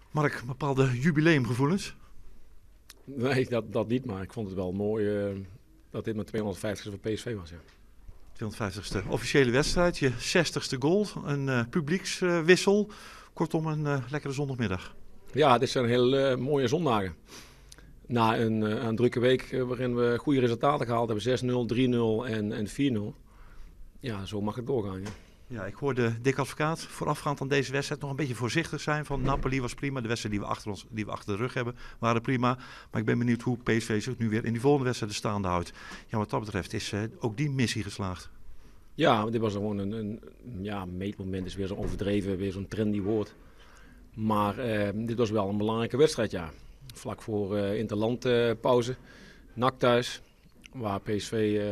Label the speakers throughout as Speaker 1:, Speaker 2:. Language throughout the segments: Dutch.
Speaker 1: Mark, bepaalde jubileumgevoelens?
Speaker 2: Nee, dat niet, maar ik vond het wel mooi dat dit mijn 250ste voor PSV was. Ja.
Speaker 1: 250ste officiële wedstrijd, je 60ste goal, een publiekswissel. Kortom, een lekkere zondagmiddag.
Speaker 2: Ja, dit zijn hele mooie zondagen. Na een drukke week waarin we goede resultaten gehaald hebben, 6-0, 3-0 en 4-0. Ja, zo mag het doorgaan. Ja.
Speaker 1: Ja, ik hoorde Dick Advocaat voorafgaand aan deze wedstrijd nog een beetje voorzichtig zijn. Van Napoli was prima, de wedstrijden die we achter de rug hebben waren prima. Maar ik ben benieuwd hoe PSV zich nu weer in die volgende wedstrijden staande houdt. Ja, wat dat betreft is ook die missie geslaagd.
Speaker 2: Ja, dit was gewoon een meetmoment, is weer zo overdreven, weer zo'n trendy woord. Maar dit was wel een belangrijke wedstrijd, ja. Vlak voor interlandpauze, NAC thuis, waar PSV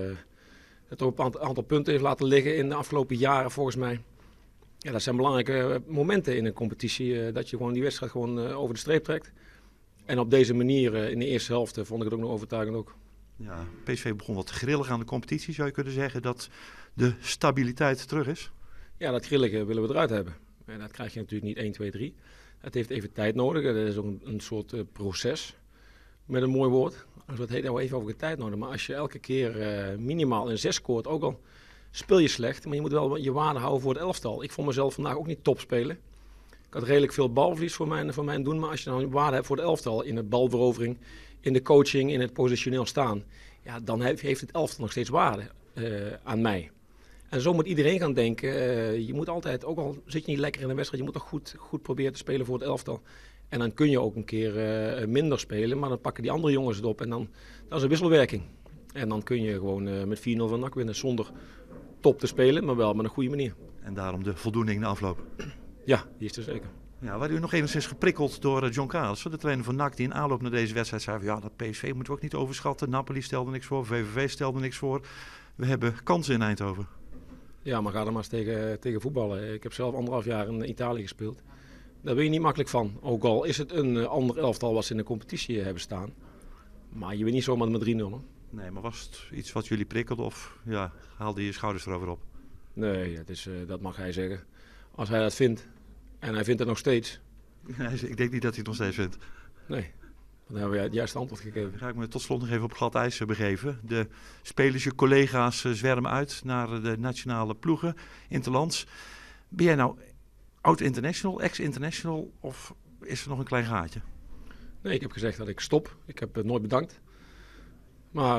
Speaker 2: het op een aantal punten heeft laten liggen in de afgelopen jaren volgens mij. Ja, dat zijn belangrijke momenten in een competitie, dat je gewoon die wedstrijd gewoon over de streep trekt. En op deze manier in de eerste helft vond ik het ook nog overtuigend ook.
Speaker 1: Ja, PSV begon wat grillig aan de competitie, zou je kunnen zeggen dat de stabiliteit terug is?
Speaker 2: Ja, dat grillige willen we eruit hebben. En dat krijg je natuurlijk niet 1, 2, 3. Het heeft even tijd nodig. Dat is ook een soort proces. Met een mooi woord. Dus dat heet nou even over de tijd nodig. Maar als je elke keer minimaal een 6 scoort, ook al speel je slecht. Maar je moet wel je waarde houden voor het elftal. Ik vond mezelf vandaag ook niet top spelen. Ik had redelijk veel balverlies voor mijn doen. Maar als je nou een waarde hebt voor het elftal in de balverovering, in de coaching, in het positioneel staan. Ja, dan heeft het elftal nog steeds waarde aan mij. En zo moet iedereen gaan denken. Je moet altijd, ook al zit je niet lekker in de wedstrijd, je moet toch goed proberen te spelen voor het elftal. En dan kun je ook een keer minder spelen, maar dan pakken die andere jongens het op. En dan dat is een wisselwerking. En dan kun je gewoon met 4-0 van NAC winnen zonder top te spelen, maar wel met een goede manier.
Speaker 1: En daarom de voldoening na afloop.
Speaker 2: Ja, die is er zeker.
Speaker 1: Ja, waar u nog enigszins geprikkeld door John Karelsen, de trainer van NAC, die in aanloop naar deze wedstrijd zei van ja, dat PSV moeten we ook niet overschatten. Napoli stelde niks voor, VVV stelde niks voor. We hebben kansen in Eindhoven.
Speaker 2: Ja, maar ga er maar eens tegen voetballen. Ik heb zelf 1,5 jaar in Italië gespeeld. Daar ben je niet makkelijk van. Ook al is het een ander elftal wat ze in de competitie hebben staan. Maar je wint niet zomaar met 3-0. Hoor.
Speaker 1: Nee, maar was het iets wat jullie prikkelde of ja, haalde je je schouders erover op?
Speaker 2: Nee, dat mag hij zeggen. Als hij dat vindt, en hij vindt het nog steeds.
Speaker 1: Ik denk niet dat hij het nog steeds vindt.
Speaker 2: Nee, dan hebben we het juiste antwoord gegeven.
Speaker 1: Dan ga ik me tot slot nog even op glad ijs begeven. De spelers, je collega's zwermen uit naar de nationale ploegen, interlands. Ben jij nou oud-international, ex-international of is er nog een klein gaatje?
Speaker 2: Nee, ik heb gezegd dat ik stop. Ik heb nooit bedankt. Maar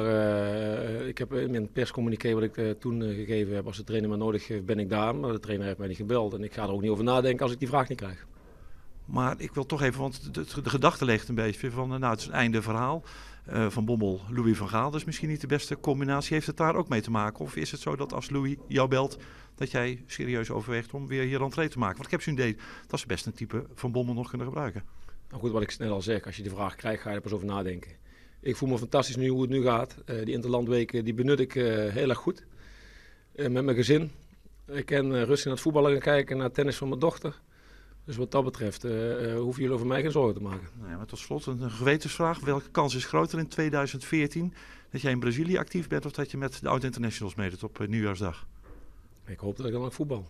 Speaker 2: ik heb in mijn perscommuniqué wat ik toen gegeven heb, als de trainer me nodig heeft, ben ik daar. Maar de trainer heeft mij niet gebeld en ik ga er ook niet over nadenken als ik die vraag niet krijg.
Speaker 1: Maar ik wil toch even, want de gedachte leegt een beetje van, nou het is een einde verhaal. Van Bommel, Louis van Gaal, dus misschien niet de beste combinatie. Heeft het daar ook mee te maken? Of is het zo dat als Louis jou belt, dat jij serieus overweegt om weer hier rentree te maken? Want ik heb zo'n idee, dat ze best een type van Bommel nog kunnen gebruiken.
Speaker 2: Nou goed, wat ik net al zeg, als je de vraag krijgt, ga je er pas over nadenken. Ik voel me fantastisch nu hoe het nu gaat. Die interlandweken die benut ik heel erg goed. Met mijn gezin. Ik kan rustig naar het voetballen gaan kijken, naar het tennis van mijn dochter. Dus wat dat betreft hoeven jullie over mij geen zorgen te maken.
Speaker 1: Nee, maar tot slot een gewetensvraag. Welke kans is groter in 2014 dat jij in Brazilië actief bent of dat je met de oud-internationals meedoet op nieuwjaarsdag?
Speaker 2: Ik hoop dat ik dan ook voetbal.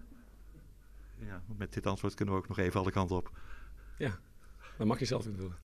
Speaker 1: Ja, met dit antwoord kunnen we ook nog even alle kanten op.
Speaker 2: Ja, dan mag je zelf invullen.